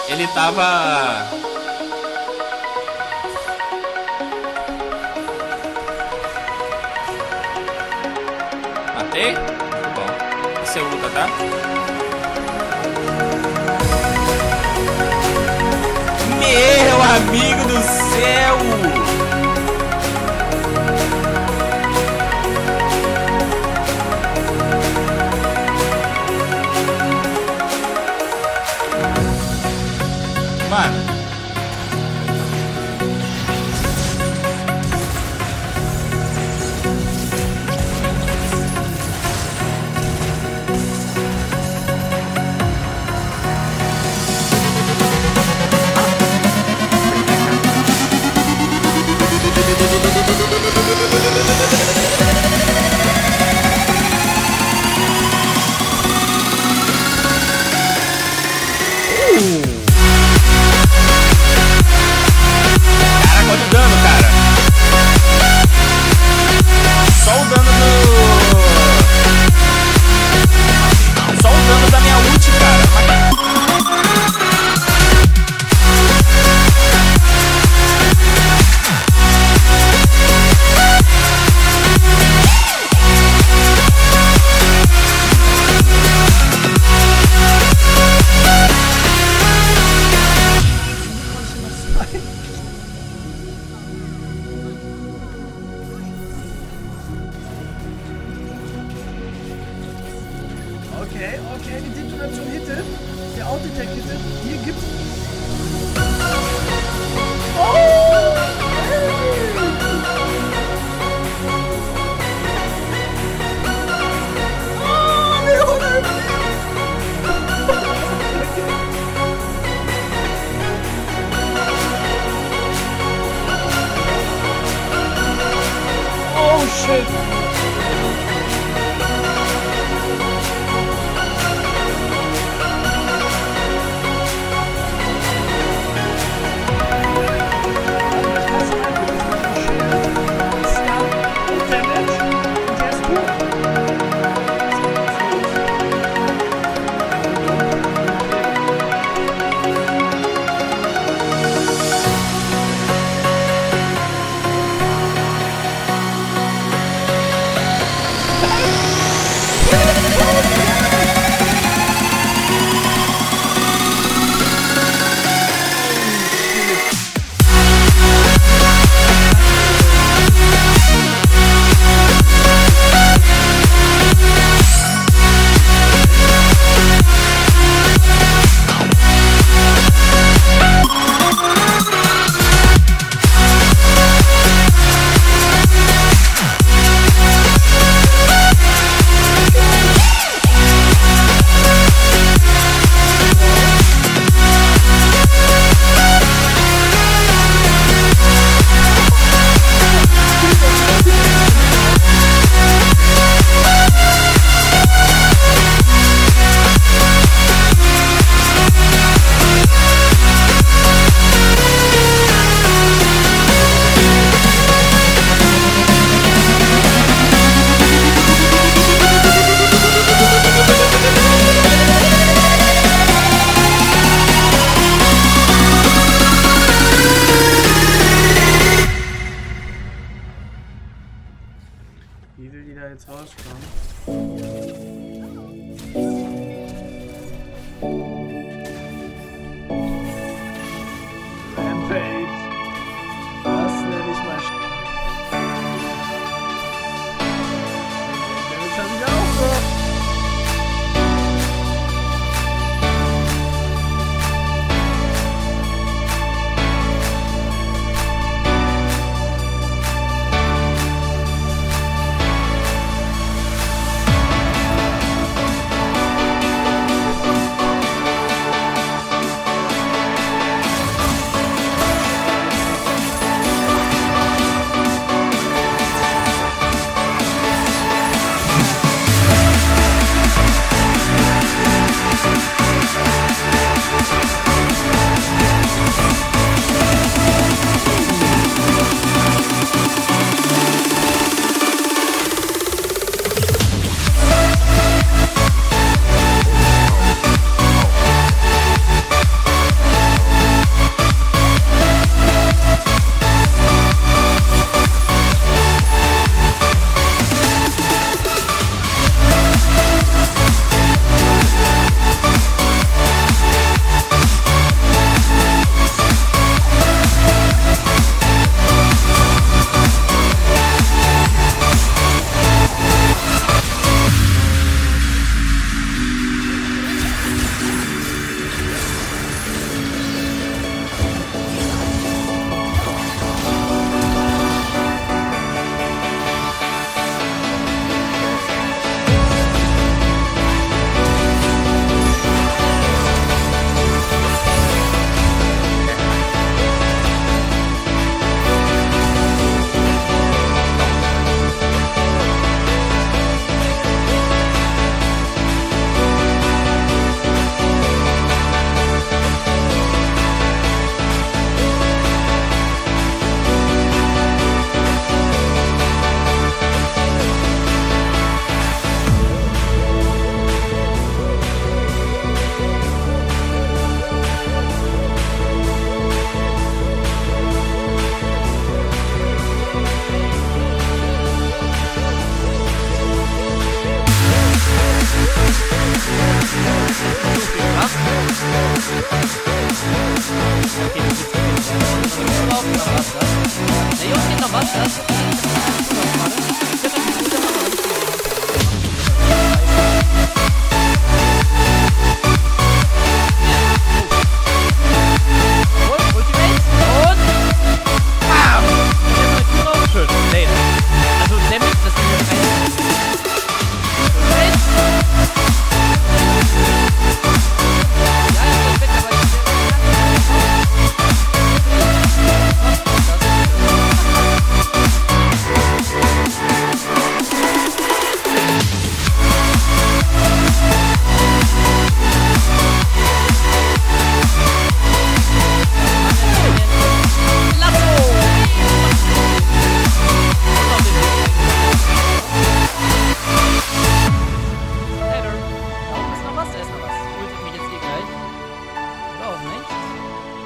Ele tava... Matei? Muito bom. Você luta, tá? Meu amigo do céu! Mano. Okay, die Detonation hitte. Der Autotech hitte. Hier gibt's... Oh! Oh shit! Wie will die da jetzt rauskommen? Rampage. Das nenne ich mal. Jetzt hab ich auch so.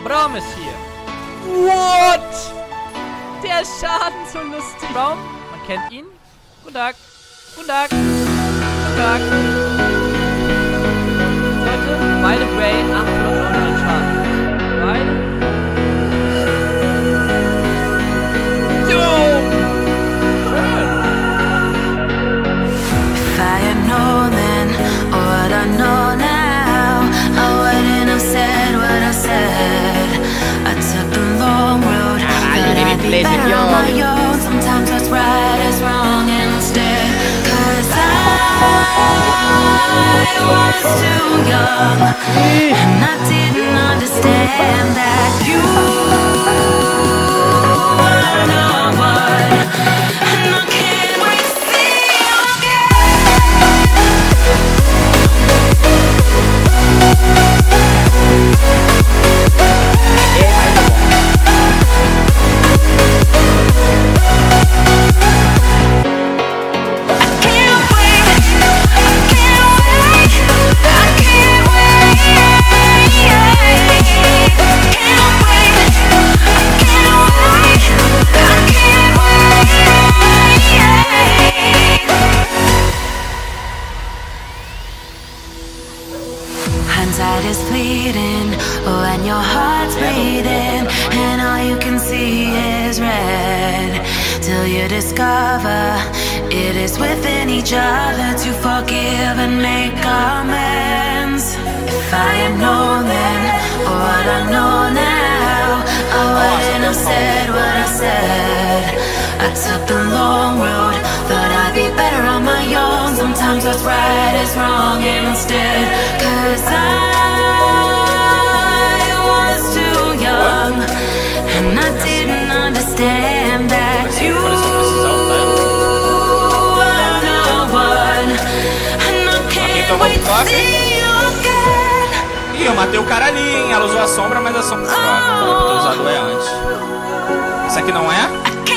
Braum ist hier. What? Der ist schadensunlustig. Braum, man kennt ihn. Guten Tag. Guten Tag. Guten Tag. Leute, beide Gray 899 Schaden. Beide. Jo! Schön. If I had known then what I know now, I wouldn't have said what I said. I took the long road, but I'd be better on my own. Sometimes what's right is wrong instead. 'Cause I was too young, and I didn't understand that you were no one, and I can't wait to see you again. Hindsight is fleeting when your heart's bleeding and all you can see is red, till you discover it is within each other to forgive and make amends. If I had known then what I know now, I wouldn't have said what I said. I took the long road, thought I'd be better on my own. Sometimes what's right is wrong instead. 'Cause I was too young, and I didn't understand that you were no one, and I can't wait to see you again. Ih, eu matei o cara ali, hein? Ela usou a sombra, mas a sombra... Ah, eu podia ter usado o E antes. Esse aqui não é?